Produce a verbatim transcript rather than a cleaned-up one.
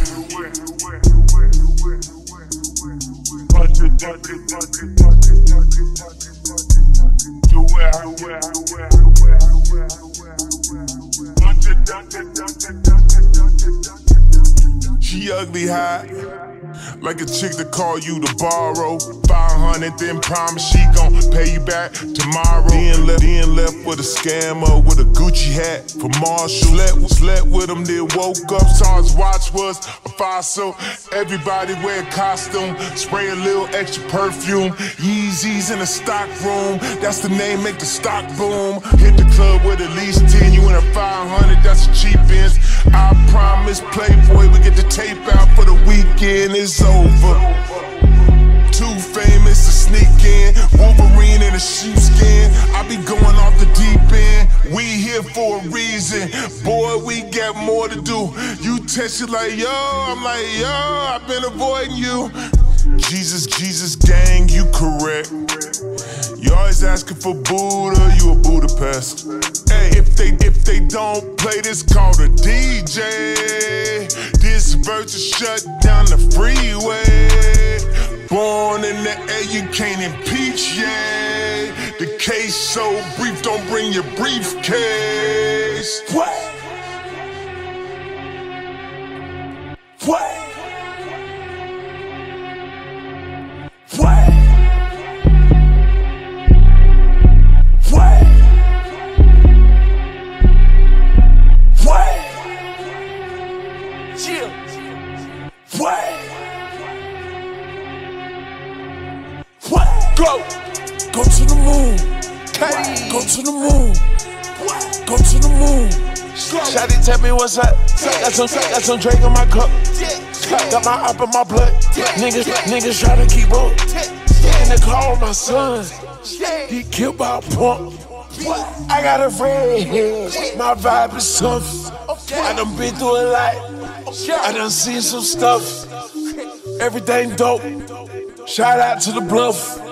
Punch it, duck it, duck it, duck it, duck it, duck it, duck it. Do it, I wear, I wear, I wear, I wear, I wear. Punch it, duck it, duck it, duck it, duck it, duck it, duck it. She ugly hot, like a chick that call you to borrow five hundred, then promise she gon' pay you back tomorrow. Then left, then left with a scammer with a Gucci hat for Marshall. Slept, slept with him, then woke up, saw his watch was a fossil. Everybody wear a costume, spray a little extra perfume. Yeezys in the stock room, that's the name, make the stock boom. Hit the club with at least ten, you in a five hundred, that's a cheap ends. I promise Playboy, we get the tape out for the weekend, it's over. Too famous to sneak in, Wolverine in a sheepskin. I be going off the deep end, we here for a reason. Boy, we got more to do. You text it like, yo, I'm like, yo, I've been avoiding you. Jesus, Jesus gang, you correct. You always asking for Buddha, you a Budapest. Hey, if they if they don't play this, call the D J. This verse is shut down the freeway. Born in the air, you can't impeach, yeah. The case so brief, don't bring your briefcase. What? What? What? What? What? Chill. What? What? Go. Go to the moon. Hey. Go to the moon. What? Go to the moon. Shawty tell me what's up. Got some, got some Drake in my cup. Got my up in my blood. Niggas, niggas try to keep up. And they call my son. He killed by a pump. I got a friend. My vibe is tough. I done been through a lot. I done seen some stuff. Everything dope. Shout out to the Bluff.